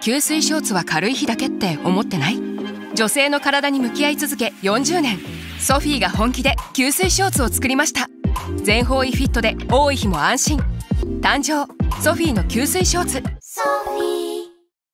吸水ショーツは軽い日だけって思ってない？女性の体に向き合い続け40年、ソフィーが本気で吸水ショーツを作りました。全方位フィットで多い日も安心。誕生ソフィーの吸水ショーツ。ソフィー